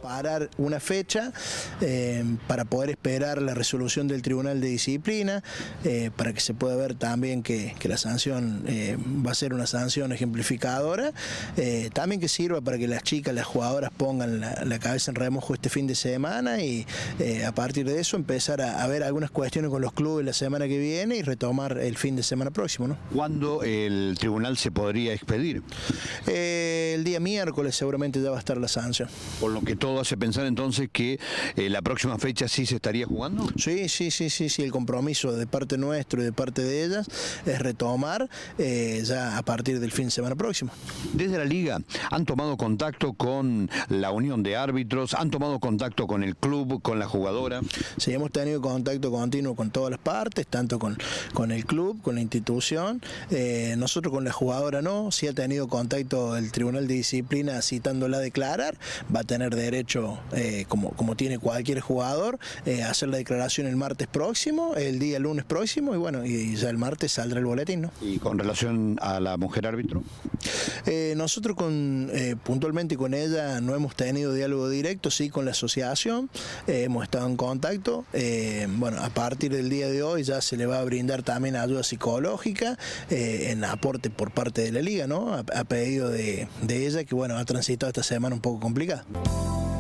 parar una fecha para poder esperar la resolución del Tribunal de Disciplina, para que se pueda ver también que la sanción va a ser una sanción ejemplificadora, también que sirva para que las chicas, las jugadoras pongan la cabeza en remojo este fin de semana y a partir de eso empezar a ver algunas cuestiones con los clubes la semana que viene y retomar el fin de semana próximo, ¿no? ¿Cuándo el tribunal se podría expedir? El día miércoles seguramente ya va a estar la sanción. Por lo que todo hace pensar entonces que la próxima fecha sí se estaría jugando. Sí, el compromiso de parte nuestro y de parte de ellas es retomar ya a partir del fin de semana próximo. Desde la Liga, ¿han tomado contacto con la Unión de Árbitros? ¿Han tomado contacto con el club, con la jugadora? Sí, hemos tenido contacto continuo con todas las partes, tanto con el club, con la institución. Nosotros con la jugadora no, sí ha tenido contacto el Tribunal de Disciplina citándola a declarar, va a tener derecho, como tiene cualquier jugador, a hacer la declaración el martes próximo, el día lunes próximo, y bueno, y ya el martes saldrá el boletín, ¿no? ¿Y con relación a la mujer árbitro? Nosotros puntualmente con ella no hemos tenido diálogo directo, sí con la asociación, hemos estado en contacto, bueno, a partir del día de hoy ya se le va a brindar también ayuda psicológica en aporte por parte de la Liga, ¿no? A pedido de ella, que bueno, ha transitado esta semana un poco complicada.